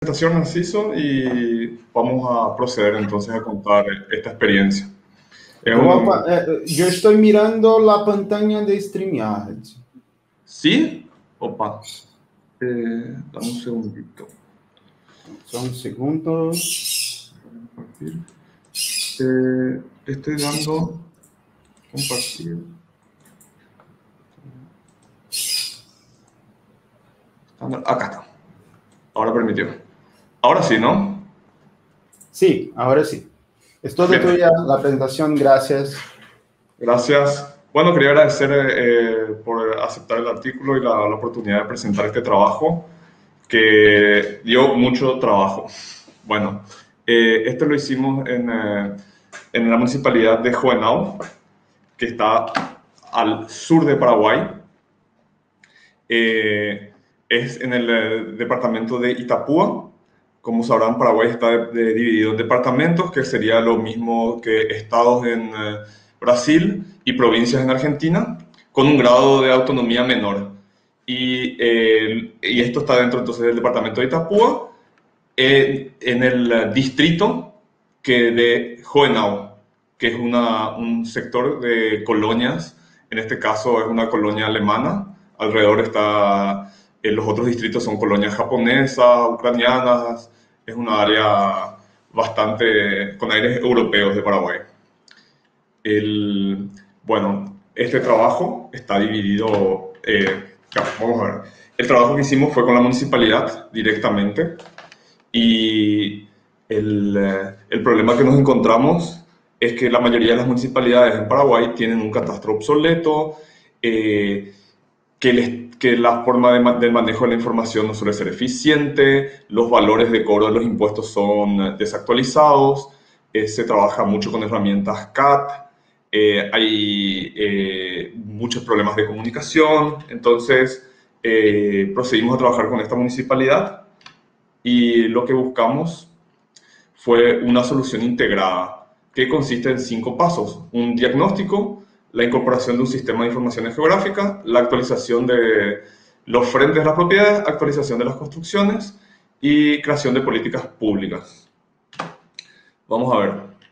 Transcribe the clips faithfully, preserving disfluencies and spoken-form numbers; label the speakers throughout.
Speaker 1: presentación, Narciso, y vamos a proceder entonces a contar esta experiencia. Es
Speaker 2: Opa,
Speaker 1: un...
Speaker 2: eh, yo estoy mirando la pantalla de StreamYard.
Speaker 1: ¿Sí? Opa. Eh, dame un segundito.
Speaker 2: Son segundos.
Speaker 1: Compartir. Eh, estoy dando... Compartir. Acá está. Ahora permitió. Ahora sí, ¿no?
Speaker 2: Sí, ahora sí. Es toda tuya la presentación, gracias.
Speaker 1: Gracias. Bueno, quería agradecer eh, por aceptar el artículo y la, la oportunidad de presentar este trabajo, que dio mucho trabajo. Bueno, eh, esto lo hicimos en, eh, en la municipalidad de Juvenal, que está al sur de Paraguay. Eh, es en el eh, departamento de Itapúa. Como sabrán, Paraguay está de, de, dividido en departamentos, que sería lo mismo que estados en eh, Brasil y provincias en Argentina, con un grado de autonomía menor. Y, eh, y esto está dentro entonces del departamento de Itapúa, eh, en el distrito que de Hohenau, que es una, un sector de colonias. En este caso es una colonia alemana. Alrededor está, eh, los otros distritos son colonias japonesas, ucranianas. Es una área bastante con aires europeos de Paraguay. El, bueno, este trabajo está dividido, eh, ya, vamos a ver. El trabajo que hicimos fue con la municipalidad directamente, y el, eh, el problema que nos encontramos es que la mayoría de las municipalidades en Paraguay tienen un catastro obsoleto, eh, que, les, que la forma de, del manejo de la información no suele ser eficiente, los valores de cobro de los impuestos son desactualizados, eh, se trabaja mucho con herramientas C A T, eh, hay eh, muchos problemas de comunicación. Entonces eh, procedimos a trabajar con esta municipalidad y lo que buscamos fue una solución integrada que consiste en cinco pasos: un diagnóstico, la incorporación de un sistema de informaciones geográficas, la actualización de los frentes de las propiedades, actualización de las construcciones y creación de políticas públicas. Vamos a ver.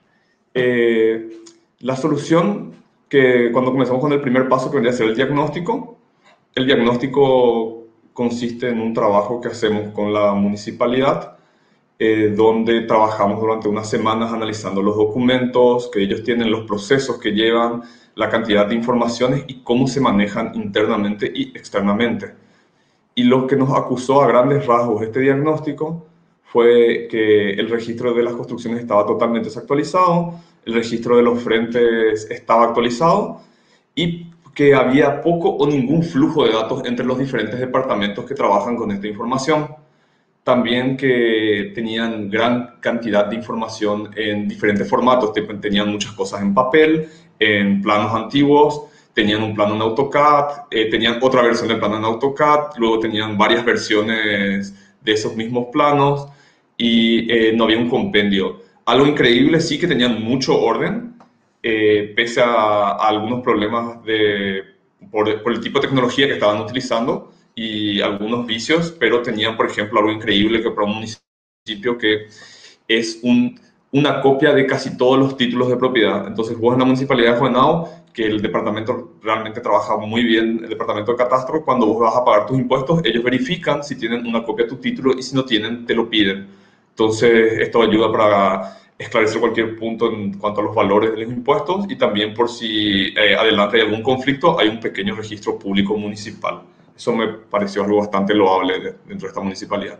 Speaker 1: Eh, la solución, que cuando comenzamos con el primer paso, que vendría a ser el diagnóstico, el diagnóstico consiste en un trabajo que hacemos con la municipalidad, eh, donde trabajamos durante unas semanas analizando los documentos que ellos tienen, los procesos que llevan, la cantidad de informaciones y cómo se manejan internamente y externamente. Y lo que nos acusó a grandes rasgos este diagnóstico fue que el registro de las construcciones estaba totalmente desactualizado, el registro de los frentes estaba actualizado y que había poco o ningún flujo de datos entre los diferentes departamentos que trabajan con esta información. También que tenían gran cantidad de información en diferentes formatos, tenían muchas cosas en papel, en planos antiguos, tenían un plano en AutoCAD, eh, tenían otra versión del plano en AutoCAD, luego tenían varias versiones de esos mismos planos y eh, no había un compendio. Algo increíble, sí, que tenían mucho orden, eh, pese a, a algunos problemas de, por, por el tipo de tecnología que estaban utilizando y algunos vicios, pero tenían, por ejemplo, algo increíble que para un municipio, que es un, una copia de casi todos los títulos de propiedad. Entonces vos en la municipalidad de Juvenal, que el departamento realmente trabaja muy bien, el departamento de catastro, cuando vos vas a pagar tus impuestos, ellos verifican si tienen una copia de tu título y si no tienen, te lo piden. Entonces esto ayuda para esclarecer cualquier punto en cuanto a los valores de los impuestos, y también por si eh, adelante hay algún conflicto, hay un pequeño registro público municipal. Eso me pareció algo bastante loable de, dentro de esta municipalidad.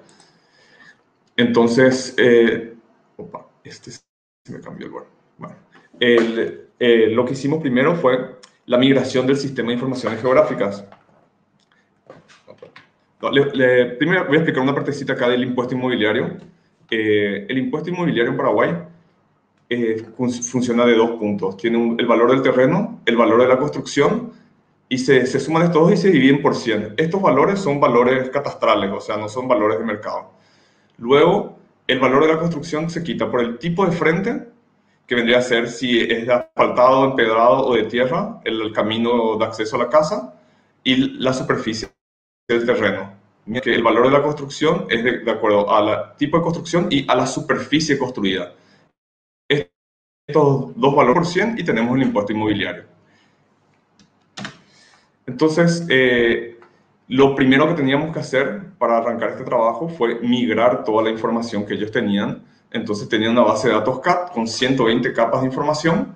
Speaker 1: Entonces, eh, opa, este se me cambió el lugar. Bueno, el, eh, lo que hicimos primero fue la migración del sistema de informaciones geográficas. No, le, le, primero voy a explicar una partecita acá del impuesto inmobiliario. Eh, el impuesto inmobiliario en Paraguay eh, fun funciona de dos puntos. Tiene un, el valor del terreno, el valor de la construcción, y se, se suman estos dos y se dividen por cien. Estos valores son valores catastrales, o sea, no son valores de mercado. Luego, el valor de la construcción se quita por el tipo de frente, que vendría a ser si es de asfaltado, empedrado o de tierra, el, el camino de acceso a la casa, y la superficie del terreno. que el valor de la construcción es de, de acuerdo al tipo de construcción y a la superficie construida. Estos dos valores por cien y tenemos el impuesto inmobiliario. Entonces, eh, lo primero que teníamos que hacer para arrancar este trabajo fue migrar toda la información que ellos tenían. Entonces tenían una base de datos C A D con ciento veinte capas de información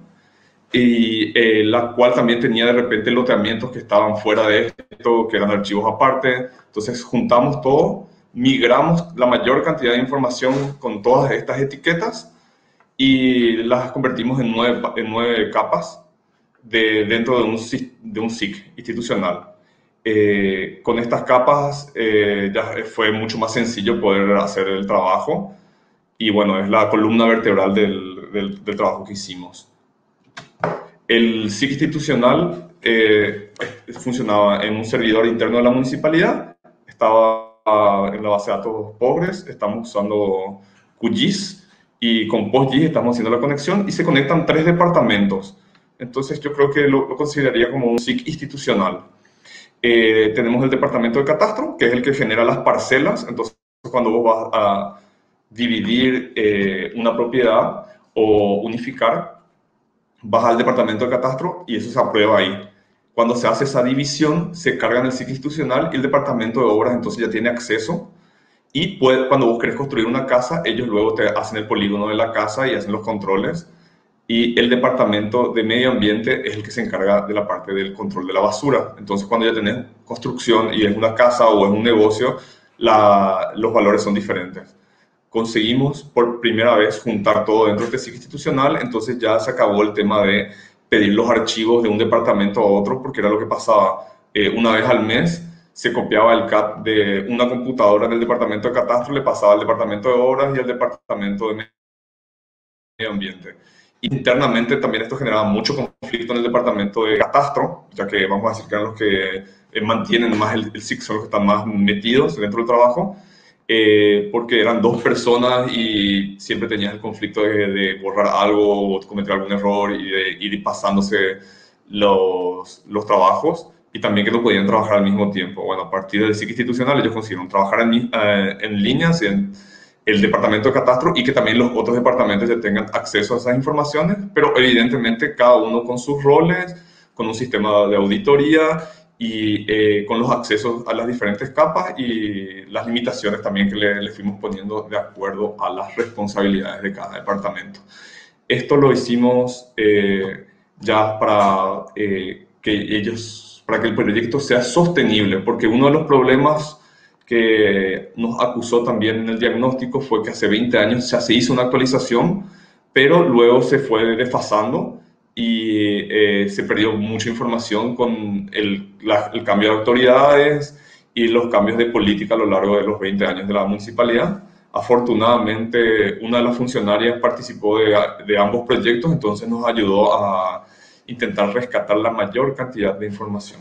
Speaker 1: y eh, la cual también tenía de repente loteamientos que estaban fuera de esto, que eran archivos aparte. Entonces juntamos todo, migramos la mayor cantidad de información con todas estas etiquetas y las convertimos en nueve, en nueve capas de, dentro de un, de un S I C institucional. Eh, con estas capas eh, ya fue mucho más sencillo poder hacer el trabajo y bueno, es la columna vertebral del, del, del trabajo que hicimos. El S I C institucional eh, funcionaba en un servidor interno de la municipalidad, estaba en la base de datos Postgres, estamos usando Q G I S y con PostGIS estamos haciendo la conexión y se conectan tres departamentos. Entonces yo creo que lo, lo consideraría como un S I C institucional. Eh, tenemos el departamento de catastro, que es el que genera las parcelas. Entonces cuando vos vas a dividir eh, una propiedad o unificar, vas al departamento de catastro y eso se aprueba ahí. Cuando se hace esa división, se carga en el S I C institucional y el departamento de obras entonces ya tiene acceso. Y puede, cuando vos querés construir una casa, ellos luego te hacen el polígono de la casa y hacen los controles. Y el departamento de medio ambiente es el que se encarga de la parte del control de la basura. Entonces, cuando ya tenés construcción y es una casa o es un negocio, la, los valores son diferentes. Conseguimos por primera vez juntar todo dentro de este S I C institucional, entonces ya se acabó el tema de pedir los archivos de un departamento a otro, porque era lo que pasaba eh, una vez al mes. Se copiaba el C A D de una computadora del departamento de catastro, le pasaba al departamento de obras y al departamento de medio ambiente. Internamente también esto generaba mucho conflicto en el departamento de catastro, ya que vamos a decir que eran los que eh, mantienen más el, el S I C, son los que están más metidos dentro del trabajo, eh, porque eran dos personas y siempre tenías el conflicto de, de borrar algo o cometer algún error y de ir pasándose los, los trabajos. Y también que no podían trabajar al mismo tiempo. Bueno, a partir del S I C institucional ellos consiguieron trabajar en, eh, en líneas en el departamento de catastro y que también los otros departamentos ya tengan acceso a esas informaciones, pero evidentemente cada uno con sus roles, con un sistema de auditoría y eh, con los accesos a las diferentes capas y las limitaciones también que le, le fuimos poniendo de acuerdo a las responsabilidades de cada departamento. Esto lo hicimos eh, ya para eh, que ellos para que el proyecto sea sostenible, porque uno de los problemas que nos acusó también en el diagnóstico fue que hace veinte años ya se hizo una actualización, pero luego se fue desfasando y eh, se perdió mucha información con el, la, el cambio de autoridades y los cambios de política a lo largo de los veinte años de la municipalidad. Afortunadamente, una de las funcionarias participó de, de ambos proyectos, entonces nos ayudó a intentar rescatar la mayor cantidad de información.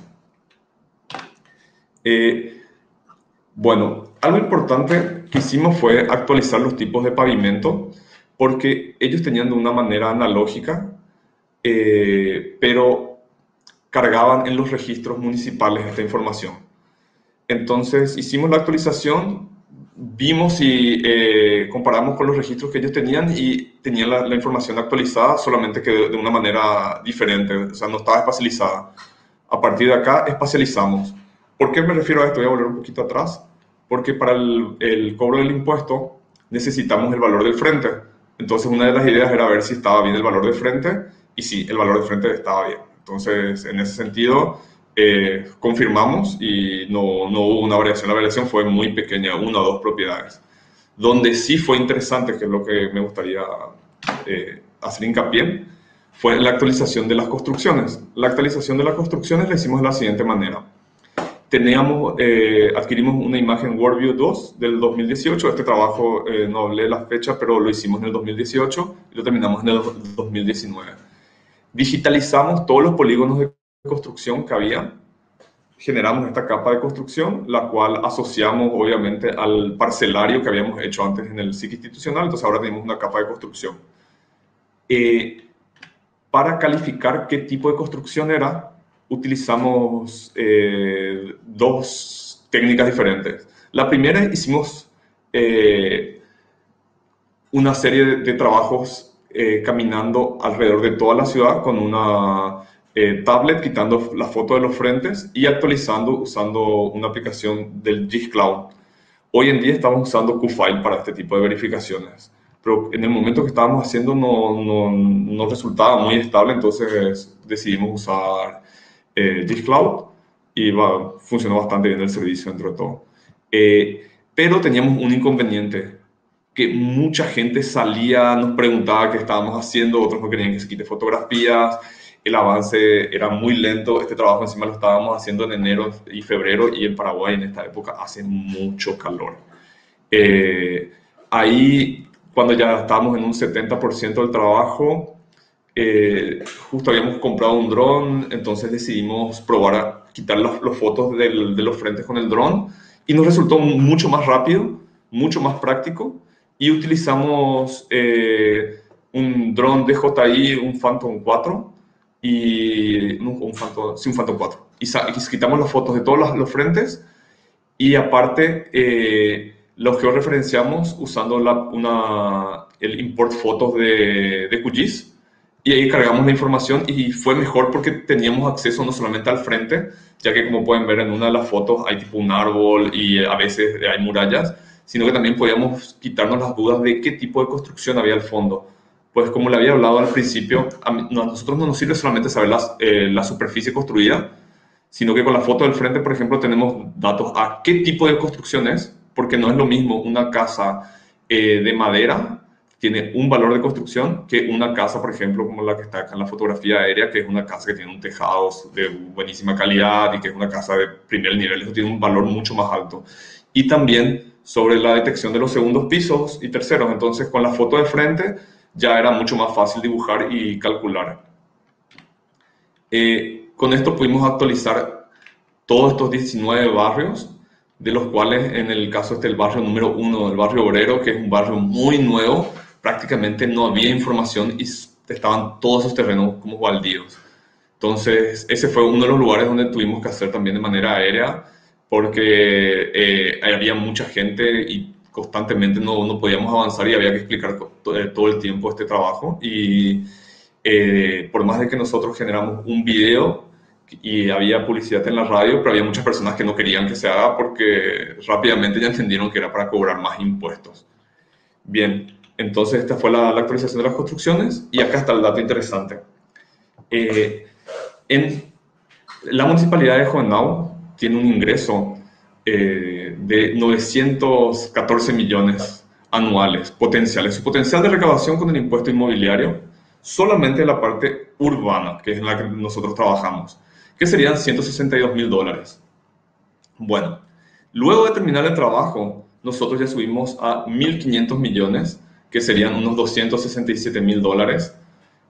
Speaker 1: Eh, bueno, algo importante que hicimos fue actualizar los tipos de pavimento, porque ellos tenían de una manera analógica, eh, pero cargaban en los registros municipales esta información. Entonces hicimos la actualización, vimos y eh, comparamos con los registros que ellos tenían y tenían la, la información actualizada, solamente que de, de una manera diferente, o sea, no estaba espacializada. A partir de acá, espacializamos. ¿Por qué me refiero a esto? Voy a volver un poquito atrás. Porque para el, el cobro del impuesto necesitamos el valor del frente. Entonces, una de las ideas era ver si estaba bien el valor de frente y sí, el valor de frente estaba bien. Entonces, en ese sentido, eh, confirmamos y no, no hubo una variación. La variación fue muy pequeña, una o dos propiedades. Donde sí fue interesante, que es lo que me gustaría eh, hacer hincapié, fue en la actualización de las construcciones. La actualización de las construcciones la hicimos de la siguiente manera. Teníamos, eh, adquirimos una imagen WorldView dos del dos mil dieciocho. Este trabajo, eh, no hablé de la fecha, pero lo hicimos en el dos mil dieciocho y lo terminamos en el dos mil diecinueve. Digitalizamos todos los polígonos de construcción que había. Generamos esta capa de construcción, la cual asociamos obviamente al parcelario que habíamos hecho antes en el S I C institucional. Entonces ahora tenemos una capa de construcción. Eh, para calificar qué tipo de construcción era, utilizamos eh, dos técnicas diferentes. La primera hicimos eh, una serie de, de trabajos eh, caminando alrededor de toda la ciudad con una eh, tablet, quitando la foto de los frentes y actualizando usando una aplicación del Gcloud. Hoy en día estamos usando Qfile para este tipo de verificaciones, pero en el momento que estábamos haciendo no, no, no resultaba muy estable, entonces decidimos usar eh, Gcloud y va, funcionó bastante bien el servicio dentro de todo. Eh, pero teníamos un inconveniente, que mucha gente salía, nos preguntaba qué estábamos haciendo, otros no querían que se quite fotografías, el avance era muy lento, este trabajo encima lo estábamos haciendo en enero y febrero y en Paraguay en esta época hace mucho calor. Eh, ahí, cuando ya estábamos en un setenta por ciento del trabajo, eh, justo habíamos comprado un dron, entonces decidimos probar a quitar las, las fotos del, de los frentes con el dron y nos resultó mucho más rápido, mucho más práctico y utilizamos eh, un dron D J I, un Phantom cuatro y un, un, Phantom, sí, un Phantom cuatro y, y quitamos las fotos de todos los, los frentes y aparte eh, los georreferenciamos usando la, una, el import fotos de, de Q G I S y ahí cargamos la información y fue mejor porque teníamos acceso no solamente al frente, ya que como pueden ver en una de las fotos hay tipo un árbol y a veces hay murallas, sino que también podíamos quitarnos las dudas de qué tipo de construcción había al fondo. Pues como le había hablado al principio, a, mí, no, a nosotros no nos sirve solamente saber las, eh, la superficie construida, sino que con la foto del frente, por ejemplo, tenemos datos a qué tipo de construcción es, porque no es lo mismo una casa eh, de madera, tiene un valor de construcción, que una casa, por ejemplo, como la que está acá en la fotografía aérea, que es una casa que tiene un tejado de buenísima calidad y que es una casa de primer nivel, eso tiene un valor mucho más alto. Y también sobre la detección de los segundos pisos y terceros, entonces con la foto de frente ya era mucho más fácil dibujar y calcular. Eh, con esto pudimos actualizar todos estos diecinueve barrios, de los cuales en el caso este el barrio número uno, el barrio obrero, que es un barrio muy nuevo, prácticamente no había información y estaban todos esos terrenos como baldíos. Entonces ese fue uno de los lugares donde tuvimos que hacer también de manera aérea, porque eh, había mucha gente y constantemente no, no podíamos avanzar y había que explicar todo el tiempo este trabajo. Y eh, por más de que nosotros generamos un video y había publicidad en la radio, pero había muchas personas que no querían que se haga porque rápidamente ya entendieron que era para cobrar más impuestos. Bien, entonces esta fue la, la actualización de las construcciones y acá está el dato interesante. Eh, en la municipalidad de Juvenao tiene un ingreso eh, de novecientos catorce millones anuales potenciales. Su potencial de recaudación con el impuesto inmobiliario, solamente la parte urbana, que es en la que nosotros trabajamos, que serían ciento sesenta y dos mil dólares. Bueno, luego de terminar el trabajo, nosotros ya subimos a mil quinientos millones, que serían unos doscientos sesenta y siete mil dólares.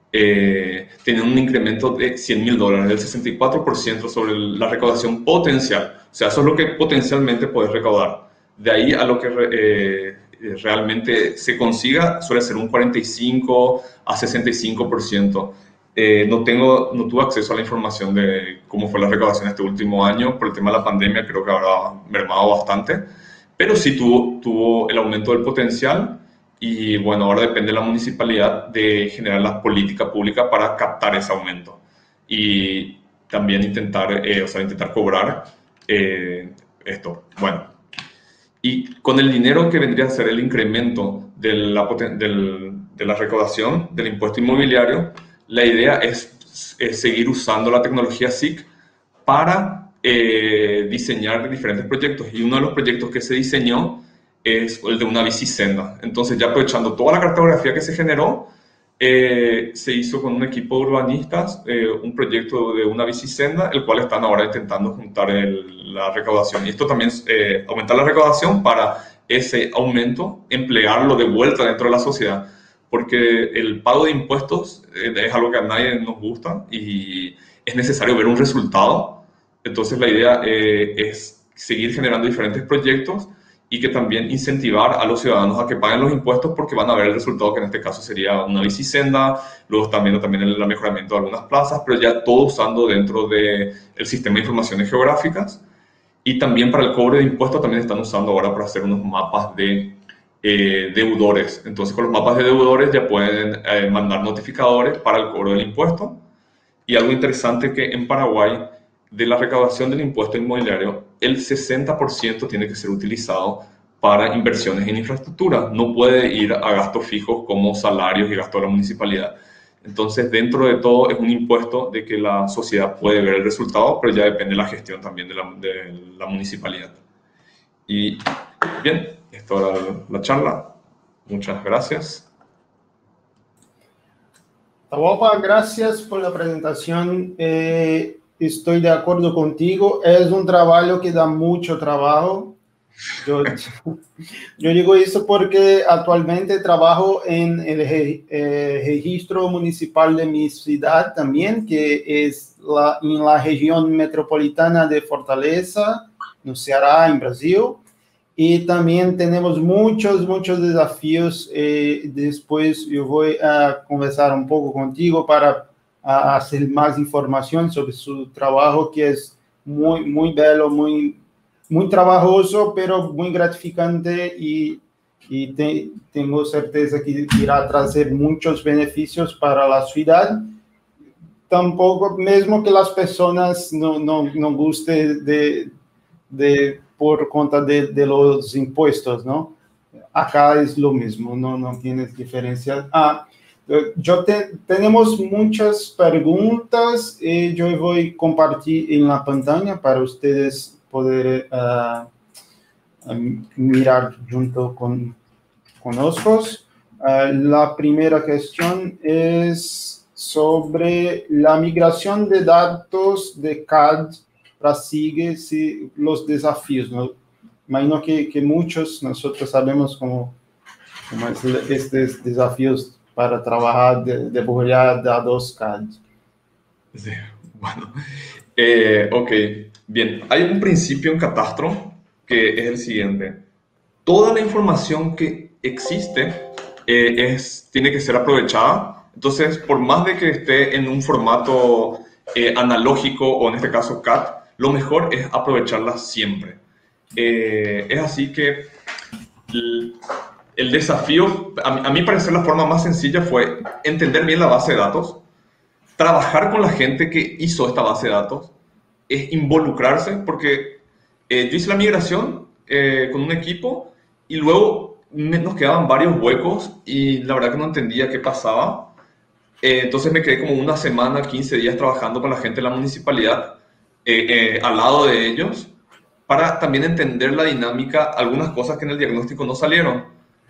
Speaker 1: Eh, tienen un incremento de cien mil dólares, del sesenta y cuatro por ciento sobre la recaudación potencial. O sea, eso es lo que potencialmente puedes recaudar. De ahí a lo que eh, realmente se consiga suele ser un cuarenta y cinco a sesenta y cinco por ciento. Eh, no, tengo, no tuve acceso a la información de cómo fue la recaudación este último año. Por el tema de la pandemia creo que habrá mermado bastante, pero sí tuvo, tuvo el aumento del potencial. Y bueno, ahora depende de la municipalidad de generar la política pública para captar ese aumento y también intentar, eh, o sea, intentar cobrar eh, esto. Bueno, y con el dinero que vendría a ser el incremento de la, del, de la recaudación del impuesto inmobiliario, la idea es, es seguir usando la tecnología S I C para eh, diseñar diferentes proyectos. Y uno de los proyectos que se diseñó es el de una bicisenda. Entonces, ya aprovechando toda la cartografía que se generó, eh, se hizo con un equipo de urbanistas eh, un proyecto de una bicisenda, el cual están ahora intentando juntar el, la recaudación. Y esto también, eh, aumentar la recaudación para ese aumento, emplearlo de vuelta dentro de la sociedad, porque el pago de impuestos eh, es algo que a nadie nos gusta y es necesario ver un resultado. Entonces, la idea eh, es seguir generando diferentes proyectos y que también incentivar a los ciudadanos a que paguen los impuestos porque van a ver el resultado, que en este caso sería una bicisenda, luego también, también el mejoramiento de algunas plazas, pero ya todo usando dentro del sistema de informaciones geográficas. Y también para el cobro de impuestos también están usando ahora para hacer unos mapas de eh, deudores. Entonces con los mapas de deudores ya pueden eh, mandar notificadores para el cobro del impuesto. Y algo interesante que en Paraguay, de la recaudación del impuesto inmobiliario, el sesenta por ciento tiene que ser utilizado para inversiones en infraestructura. No puede ir a gastos fijos como salarios y gastos de la municipalidad. Entonces, dentro de todo, es un impuesto de que la sociedad puede ver el resultado, pero ya depende de la gestión también de la, de la municipalidad. Y bien, esto era la charla. Muchas gracias.
Speaker 2: Atahualpa, gracias por la presentación. Eh, estoy de acuerdo contigo. Es un trabajo que da mucho trabajo. Yo, yo digo eso porque actualmente trabajo en el eh, registro municipal de mi ciudad también, que es la, en la región metropolitana de Fortaleza, no Ceará, en Brasil. Y también tenemos muchos, muchos desafíos. Eh, después yo voy a conversar un poco contigo para a hacer más información sobre su trabajo, que es muy, muy bello, muy, muy trabajoso, pero muy gratificante y, y te, tengo certeza que irá a traer muchos beneficios para la ciudad. Tampoco, mismo que las personas no, no, no gusten de, de por cuenta de, de los impuestos, ¿no? Acá es lo mismo, no, no tienes diferencia. Ah, yo te, tenemos muchas preguntas y yo voy a compartir en la pantalla para ustedes poder uh, um, mirar junto con, con nosotros. Uh, la primera cuestión es sobre la migración de datos de C A D para sigue si, los desafíos, ¿no? Imagino que, que muchos nosotros sabemos cómo, cómo es estos desafíos para trabajar de, de desarrollar datos C A D.
Speaker 1: Sí, bueno, eh, ok, bien. Hay un principio en Catastro que es el siguiente. Toda la información que existe eh, es, tiene que ser aprovechada. Entonces, por más de que esté en un formato eh, analógico o en este caso C A D, lo mejor es aprovecharla siempre. Eh, es así que el, el desafío, a, a mi parecer, la forma más sencilla fue entender bien la base de datos, trabajar con la gente que hizo esta base de datos, es involucrarse, porque eh, yo hice la migración eh, con un equipo y luego me, nos quedaban varios huecos y la verdad que no entendía qué pasaba. Eh, entonces me quedé como una semana, quince días trabajando con la gente de la municipalidad eh, eh, al lado de ellos para también entender la dinámica, algunas cosas que en el diagnóstico no salieron.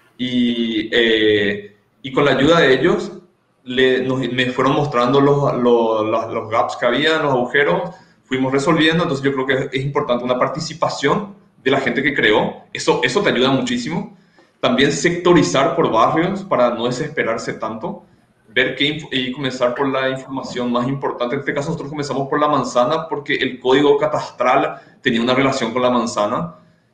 Speaker 1: Y, eh, y con la ayuda de ellos le, nos, me fueron mostrando los, los, los, los gaps que había, los agujeros, fuimos resolviendo. Entonces yo creo que es importante una participación de la gente que creó. Eso, eso te ayuda muchísimo. También sectorizar por barrios para no desesperarse tanto. Ver qué y comenzar por la información más importante. En este caso nosotros comenzamos por la manzana porque el código catastral tenía una relación con la manzana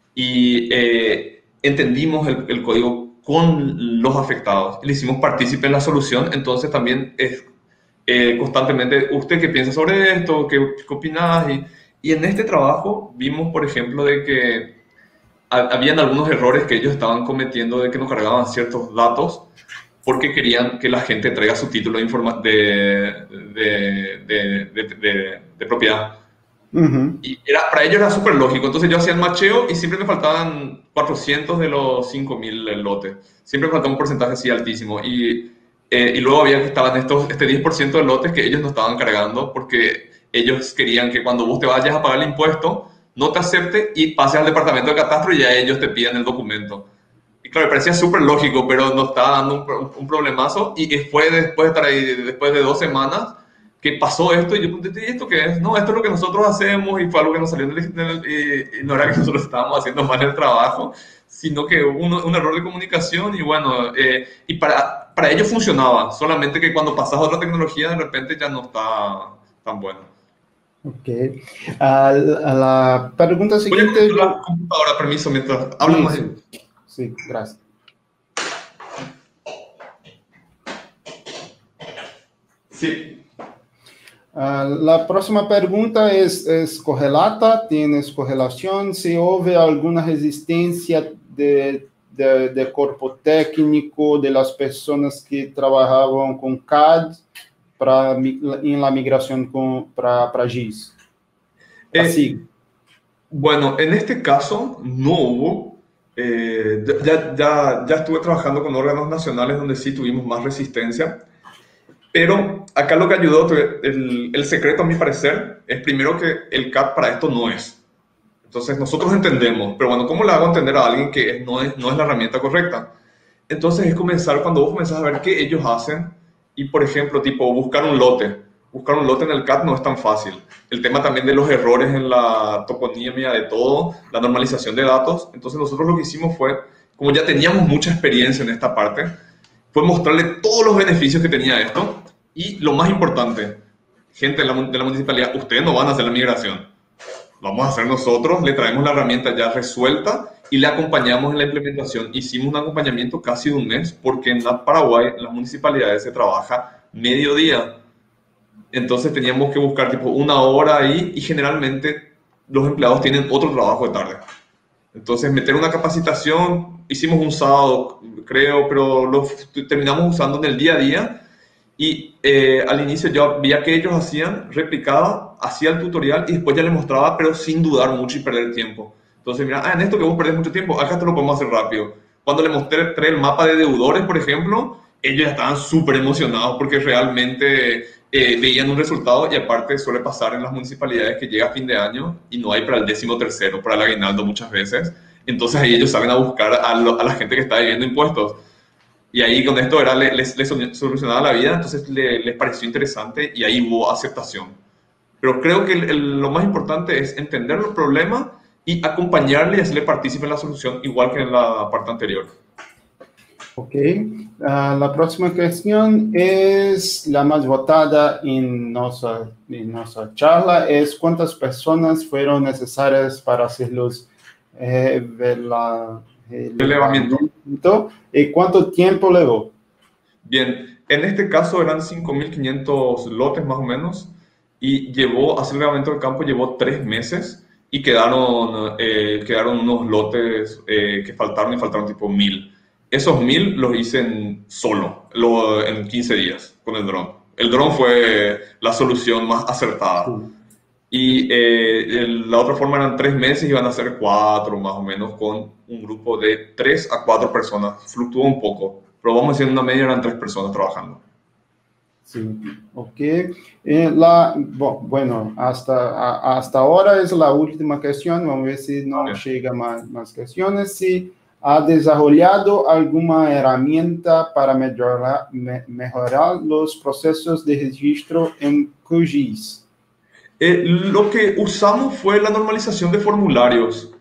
Speaker 1: y eh, entendimos el, el código con los afectados. Le hicimos partícipe en la solución, entonces también es eh, constantemente, ¿usted qué piensa sobre esto? ¿Qué, qué opinás? Y, y en este trabajo vimos, por ejemplo, de que ha, habían algunos errores que ellos estaban cometiendo de que no cargaban ciertos datos porque querían que la gente traiga su título de, informa de, de, de, de, de, de propiedad. Uh-huh. Y era, para ellos era súper lógico. Entonces yo hacía el macheo y siempre me faltaban cuatrocientos de los cinco mil lotes. Siempre me faltaba un porcentaje así altísimo. Y, eh, y luego había que estaban estos, este diez por ciento de lotes que ellos no estaban cargando porque ellos querían que cuando vos te vayas a pagar el impuesto no te acepte y pases al departamento de catastro y ya ellos te piden el documento. Y claro, me parecía súper lógico, pero nos estaba dando un, un problemazo. Y fue después de estar ahí, después de dos semanas, que pasó esto. Y yo pregunté, ¿esto qué es? No, esto es lo que nosotros hacemos. Y fue algo que nos salió del, del, y, y no era que nosotros estábamos haciendo mal el trabajo, sino que hubo un, un error de comunicación. Y bueno, eh, y para, para ellos funcionaba. Solamente que cuando pasas a otra tecnología, de repente ya no está tan bueno.
Speaker 2: Ok. A la, a la pregunta siguiente.
Speaker 1: Voy a la computadora, permiso, mientras hablamos.
Speaker 2: Sí, sí. Sí, gracias.
Speaker 1: Sí.
Speaker 2: Uh, la próxima pregunta es, es correlata, tienes correlación, si hubo alguna resistencia de, de, de cuerpo técnico de las personas que trabajaban con C A D para, en la migración para G I S.
Speaker 1: Eh, bueno, en este caso no hubo. Eh, ya, ya, ya estuve trabajando con órganos nacionales donde sí tuvimos más resistencia. Pero acá lo que ayudó, el, el secreto a mi parecer, es primero que el C A D para esto no es. Entonces nosotros entendemos, pero bueno, ¿cómo le hago entender a alguien que no es, no es la herramienta correcta? Entonces es comenzar, cuando vos comenzás a ver qué ellos hacen, y por ejemplo, tipo buscar un lote. Buscar un lote en el C A D no es tan fácil. El tema también de los errores en la toponimia de todo, la normalización de datos. Entonces nosotros lo que hicimos fue, como ya teníamos mucha experiencia en esta parte, fue mostrarle todos los beneficios que tenía esto. Y lo más importante, gente de la, de la municipalidad, ustedes no van a hacer la migración. Lo vamos a hacer nosotros, le traemos la herramienta ya resuelta y le acompañamos en la implementación. Hicimos un acompañamiento casi de un mes porque en la Paraguay, en las municipalidades se trabaja mediodía. Entonces teníamos que buscar tipo una hora ahí y generalmente los empleados tienen otro trabajo de tarde. Entonces meter una capacitación, hicimos un sábado creo, pero lo terminamos usando en el día a día. Y eh, al inicio yo veía que ellos hacían, replicaba, hacía el tutorial y después ya les mostraba, pero sin dudar mucho y perder tiempo. Entonces, mira, ah, en esto que vos perdés mucho tiempo, acá te lo podemos hacer rápido. Cuando le mostré el mapa de deudores, por ejemplo, ellos estaban súper emocionados porque realmente eh, veían un resultado y aparte suele pasar en las municipalidades que llega a fin de año y no hay para el décimo tercero, para el aguinaldo muchas veces. Entonces ahí ellos salen a buscar a, lo, a la gente que está debiendo impuestos. Y ahí con esto era, les, les solucionaba la vida, entonces les, les pareció interesante y ahí hubo aceptación. Pero creo que el, el, lo más importante es entender los problemas y acompañarle y hacerle partícipe en la solución, igual que en la parte anterior.
Speaker 2: Ok. Uh, la próxima cuestión es la más votada en nuestra, en nuestra charla, es cuántas personas fueron necesarias para hacer los eh, la, el
Speaker 1: elevamiento.
Speaker 2: ¿Y cuánto tiempo llevó?
Speaker 1: Bien, en este caso eran cinco mil quinientos lotes más o menos y llevó, hacer el levantamiento del campo llevó tres meses y quedaron, eh, quedaron unos lotes eh, que faltaron y faltaron tipo mil. Esos mil los hice en solo, lo, en quince días con el dron. El dron fue la solución más acertada. Sí. Y eh, el, la otra forma eran tres meses y iban a ser cuatro más o menos con un grupo de tres a cuatro personas. Fluctúa un poco, pero vamos a decir en una media eran tres personas trabajando.
Speaker 2: Sí, ok. Eh, la, bueno, hasta, a, hasta ahora es la última cuestión. Vamos a ver si no Bien. llega más, más cuestiones. Si ha desarrollado alguna herramienta para mejorar, me, mejorar los procesos de registro en Q G I S.
Speaker 1: Eh, lo que usamos fue la normalización de formularios.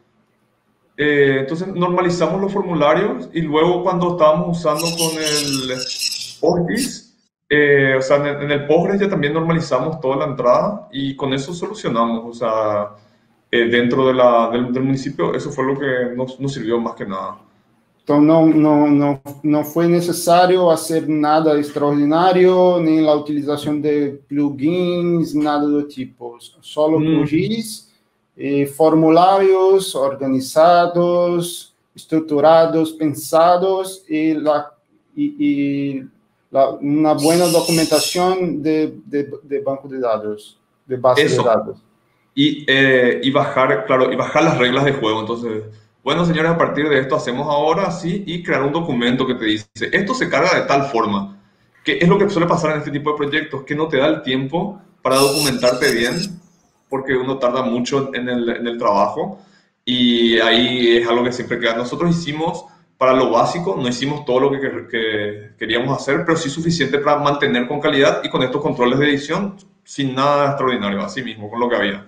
Speaker 1: Eh, entonces normalizamos los formularios y luego cuando estábamos usando con el Postgres, eh, o sea, en el, en el Postgres ya también normalizamos toda la entrada y con eso solucionamos, o sea, eh, dentro de la, del, del municipio, eso fue lo que nos, nos sirvió más que nada.
Speaker 2: Entonces no, no, no, no fue necesario hacer nada extraordinario, ni la utilización de plugins, nada de tipo, solo mm. Q G I S, eh, formularios organizados, estructurados, pensados y, la, y, y la, una buena documentación de, de, de banco de datos, de base
Speaker 1: Eso.
Speaker 2: de datos.
Speaker 1: Y, eh, y bajar, claro, y bajar las reglas de juego, entonces... Bueno, señores, a partir de esto hacemos ahora así y crear un documento que te dice, esto se carga de tal forma, que es lo que suele pasar en este tipo de proyectos, que no te da el tiempo para documentarte bien, porque uno tarda mucho en el, en el trabajo y ahí es algo que siempre queda. Nosotros hicimos para lo básico, no hicimos todo lo que, que, que queríamos hacer, pero sí suficiente para mantener con calidad y con estos controles de edición sin nada extraordinario, así mismo, con lo que había.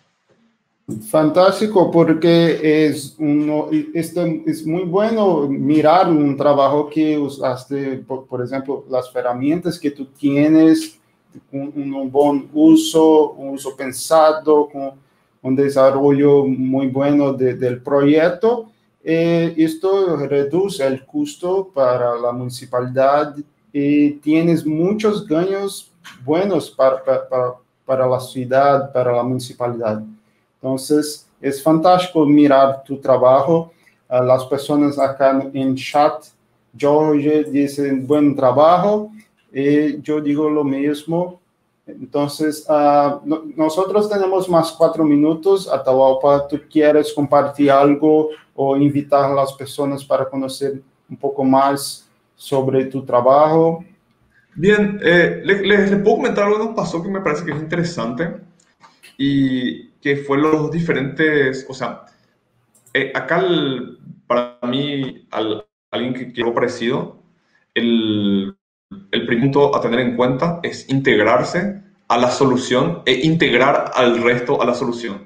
Speaker 2: Fantástico, porque es, uno, este, es muy bueno mirar un trabajo que usaste, por, por ejemplo, las herramientas que tú tienes, un, un buen uso, un uso pensado, con un desarrollo muy bueno de, del proyecto. Eh, esto reduce el costo para la municipalidad y tienes muchos ganos buenos para, para, para para la ciudad, para la municipalidad. Entonces, es fantástico mirar tu trabajo. Uh, las personas acá en chat, Jorge dice, buen trabajo, y yo digo lo mismo. Entonces, uh, no, nosotros tenemos más cuatro minutos. Atahualpa, ¿tú quieres compartir algo o invitar a las personas para conocer un poco más sobre tu trabajo?
Speaker 1: Bien, eh, les, les, les puedo comentar algo que nos pasó que me parece que es interesante y que fue los diferentes, o sea, eh, acá el, para mí, al, alguien que quiero parecido, el, el primer punto a tener en cuenta es integrarse a la solución e integrar al resto a la solución.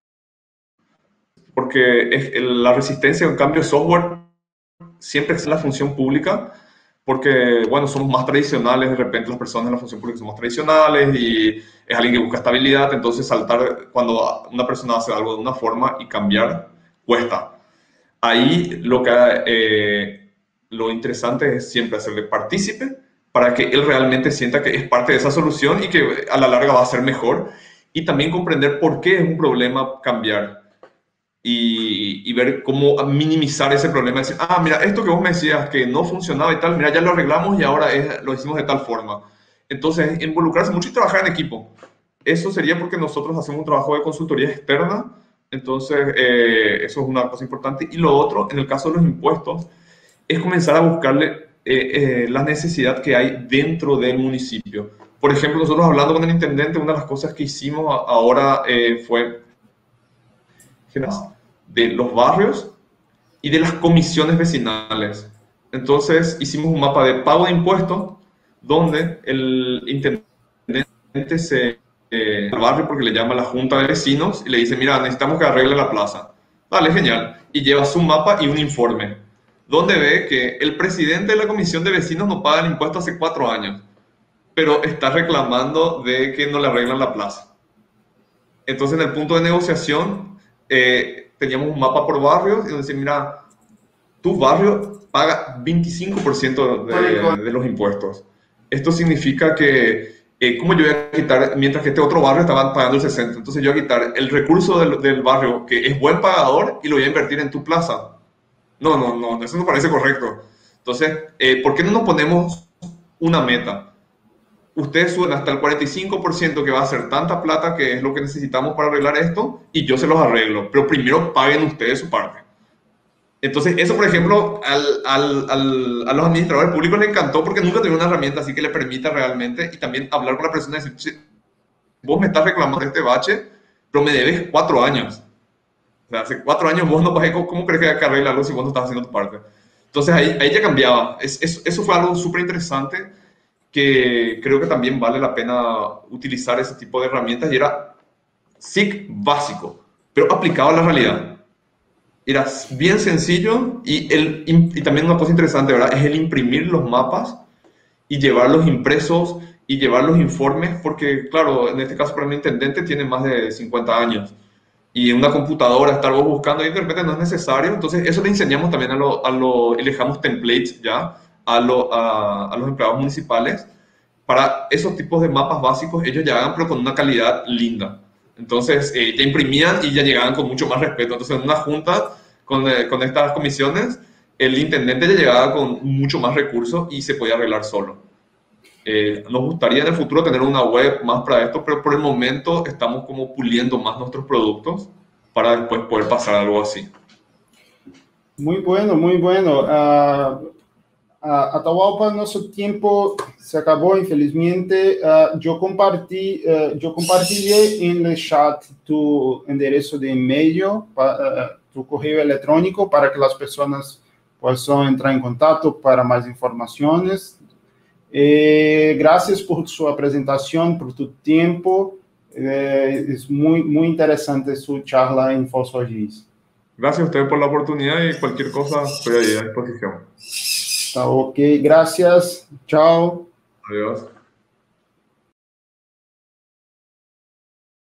Speaker 1: Porque es, el, la resistencia a un cambio de software siempre es la función pública, porque, bueno, somos más tradicionales, de repente las personas en la función pública somos tradicionales y es alguien que busca estabilidad, entonces saltar cuando una persona hace algo de una forma y cambiar cuesta. Ahí lo, que, eh, lo interesante es siempre hacerle partícipe para que él realmente sienta que es parte de esa solución y que a la larga va a ser mejor, y también comprender por qué es un problema cambiar. Y, y ver cómo minimizar ese problema. Decir, ah, mira, esto que vos me decías que no funcionaba y tal, mira, ya lo arreglamos y ahora es, lo hicimos de tal forma. Entonces, involucrarse mucho y trabajar en equipo. Eso sería porque nosotros hacemos un trabajo de consultoría externa, entonces eh, eso es una cosa importante. Y lo otro, en el caso de los impuestos, es comenzar a buscarle eh, eh, la necesidad que hay dentro del municipio. Por ejemplo, nosotros hablando con el intendente, una de las cosas que hicimos ahora eh, fue de los barrios y de las comisiones vecinales. Entonces hicimos un mapa de pago de impuestos donde el intendente se eh, al barrio, porque le llama a la junta de vecinos y le dice, mira, necesitamos que arregle la plaza. Vale, genial. Y lleva su mapa y un informe donde ve que el presidente de la comisión de vecinos no paga el impuesto hace cuatro años, pero está reclamando de que no le arreglan la plaza. Entonces, en el punto de negociación, eh, teníamos un mapa por barrios y donde decía, mira, tu barrio paga veinticinco por ciento de, de los impuestos. Esto significa que, eh, ¿cómo yo voy a quitar, mientras que este otro barrio estaba pagando el sesenta por ciento? Entonces yo voy a quitar el recurso del, del barrio que es buen pagador y lo voy a invertir en tu plaza. No, no, no, eso no parece correcto. Entonces, eh, ¿por qué no nos ponemos una meta? Ustedes suben hasta el cuarenta y cinco por ciento, que va a ser tanta plata que es lo que necesitamos para arreglar esto, y yo se los arreglo, pero primero paguen ustedes su parte. Entonces, eso, por ejemplo, al, al, al, a los administradores públicos les encantó porque nunca tuvieron una herramienta así que le permita realmente, y también hablar con la persona y decir, vos me estás reclamando este bache, pero me debes cuatro años. O sea, hace cuatro años vos no pagué, ¿cómo, cómo crees que hay que arreglar algo si vos no estás haciendo tu parte? Entonces, ahí, ahí ya cambiaba. Es, es, eso fue algo súper interesante que creo que también vale la pena utilizar ese tipo de herramientas, y era S I C básico, pero aplicado a la realidad. Era bien sencillo, y, el, y también una cosa interesante, ¿verdad? Es el imprimir los mapas y llevarlos impresos y llevar los informes, porque claro, en este caso para el intendente tiene más de cincuenta años, y en una computadora estar vos buscando ahí de repente no es necesario. Entonces eso le enseñamos también a lo, a lo le dejamos templates ya a, lo, a, a los empleados municipales para esos tipos de mapas básicos. Ellos llegaban pero con una calidad linda. Entonces eh, ya imprimían y ya llegaban con mucho más respeto. Entonces en una junta con, eh, con estas comisiones, el intendente ya llegaba con mucho más recursos y se podía arreglar solo. Eh, nos gustaría en el futuro tener una web más para esto, pero por el momento estamos como puliendo más nuestros productos para después poder pasar a algo así.
Speaker 2: Muy bueno, muy bueno. Uh, uh, Atahualpa, nuestro tiempo se acabó, infelizmente. Uh, yo compartí, uh, yo compartilhei en el chat tu enderezo de email, uh, tu correo electrónico, para que las personas puedan entrar en contacto para más informaciones. Eh, gracias por su presentación, por tu tiempo. Eh, es muy, muy interesante su charla en FosfoGIS.
Speaker 1: Gracias a ustedes por la oportunidad, y cualquier cosa estoy ahí a disposición.
Speaker 2: Está ok, gracias. Chao.
Speaker 1: Adiós.